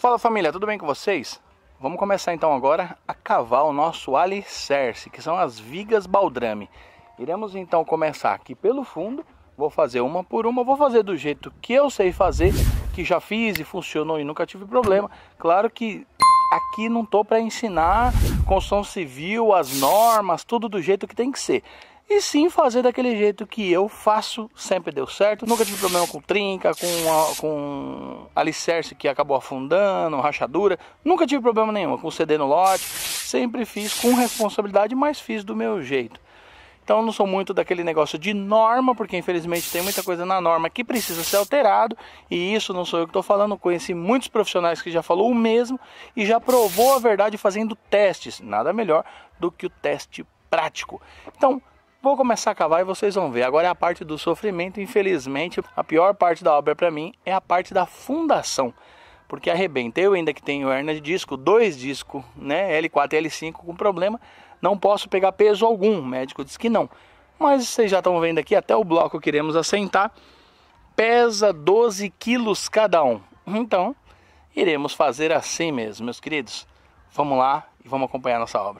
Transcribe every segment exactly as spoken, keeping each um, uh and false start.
Fala família, tudo bem com vocês? Vamos começar então agora a cavar o nosso alicerce, que são as vigas baldrame. Iremos então começar aqui pelo fundo, vou fazer uma por uma, vou fazer do jeito que eu sei fazer, que já fiz e funcionou e nunca tive problema. Claro que aqui não estou para ensinar construção civil, as normas, tudo do jeito que tem que ser. E sim fazer daquele jeito que eu faço, sempre deu certo. Nunca tive problema com trinca, com, a, com alicerce que acabou afundando, rachadura. Nunca tive problema nenhum com C D no lote. Sempre fiz com responsabilidade, mas fiz do meu jeito. Então eu não sou muito daquele negócio de norma, porque infelizmente tem muita coisa na norma que precisa ser alterado. E isso não sou eu que estou falando, conheci muitos profissionais que já falou o mesmo e já provou a verdade fazendo testes. Nada melhor do que o teste prático. Então, vou começar a cavar e vocês vão ver. Agora é a parte do sofrimento. Infelizmente, a pior parte da obra para mim é a parte da fundação. Porque arrebenta. Eu ainda que tenho hernia de disco, dois discos, né, L quatro e L cinco com problema, não posso pegar peso algum. O médico disse que não. Mas vocês já estão vendo aqui, até o bloco que iremos assentar pesa doze quilos cada um. Então, iremos fazer assim mesmo, meus queridos. Vamos lá e vamos acompanhar nossa obra.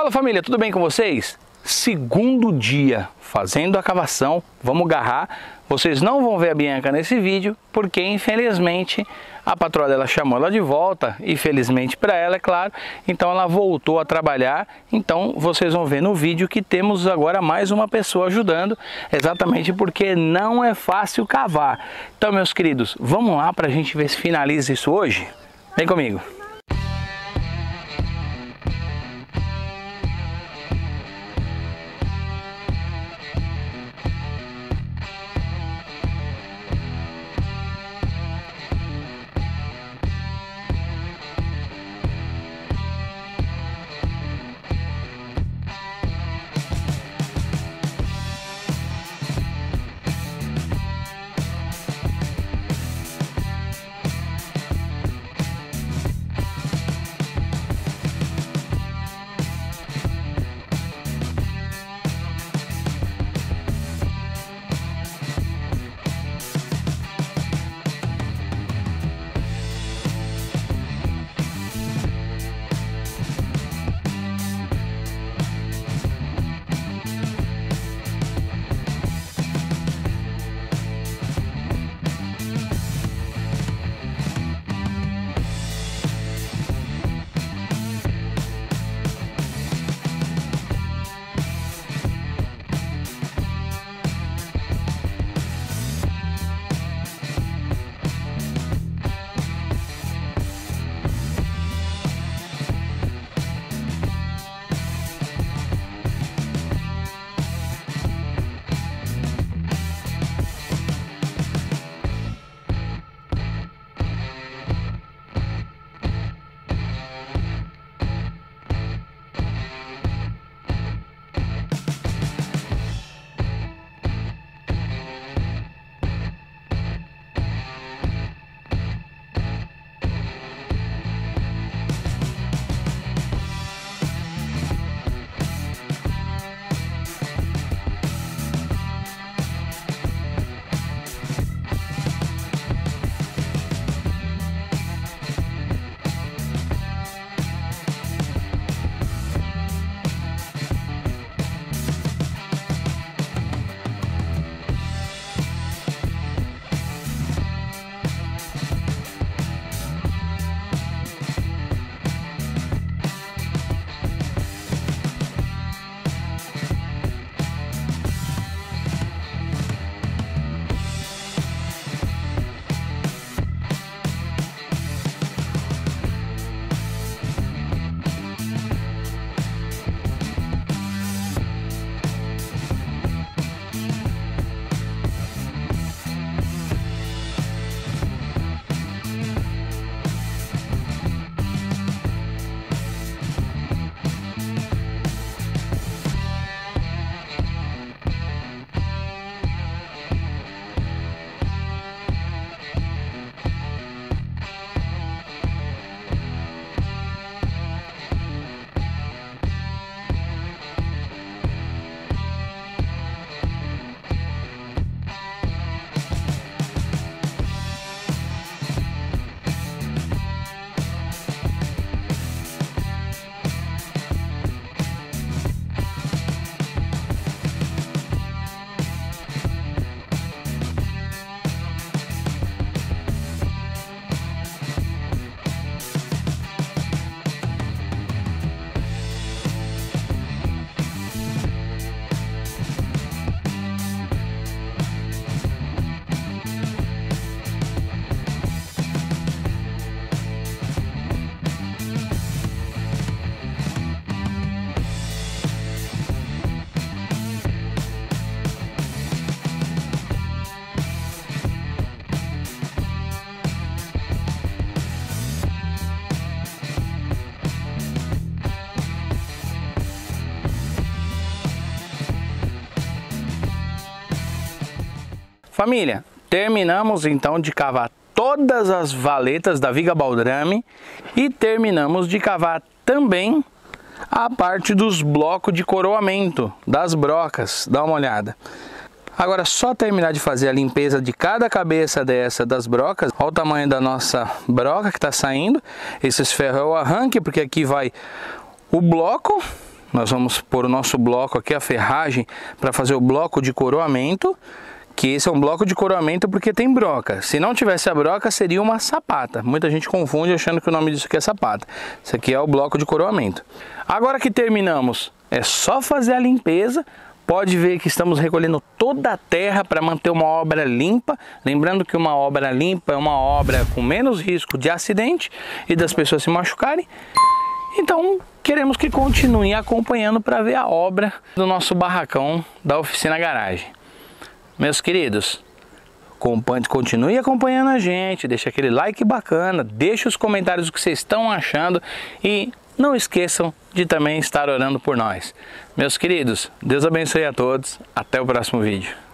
Fala família, tudo bem com vocês? Segundo dia fazendo a cavação, vamos garrar. Vocês não vão ver a Bianca nesse vídeo, porque infelizmente a patroa dela chamou ela de volta, e felizmente para ela, é claro, então ela voltou a trabalhar. Então vocês vão ver no vídeo que temos agora mais uma pessoa ajudando, exatamente porque não é fácil cavar. Então, meus queridos, vamos lá para a gente ver se finaliza isso hoje? Vem comigo! Família, terminamos então de cavar todas as valetas da viga baldrame e terminamos de cavar também a parte dos blocos de coroamento das brocas. Dá uma olhada. Agora só terminar de fazer a limpeza de cada cabeça dessa das brocas. Olha o tamanho da nossa broca que está saindo. Esses ferros é o arranque, porque aqui vai o bloco, nós vamos pôr o nosso bloco aqui, a ferragem, para fazer o bloco de coroamento, que esse é um bloco de coroamento porque tem broca. Se não tivesse a broca, seria uma sapata. Muita gente confunde achando que o nome disso aqui é sapata. Isso aqui é o bloco de coroamento. Agora que terminamos, é só fazer a limpeza. Pode ver que estamos recolhendo toda a terra para manter uma obra limpa. Lembrando que uma obra limpa é uma obra com menos risco de acidente e das pessoas se machucarem. Então, queremos que continue acompanhando para ver a obra do nosso barracão da Oficina Garagem. Meus queridos, continue acompanhando a gente, deixa aquele like bacana, deixa os comentários o que vocês estão achando e não esqueçam de também estar orando por nós. Meus queridos, Deus abençoe a todos, até o próximo vídeo.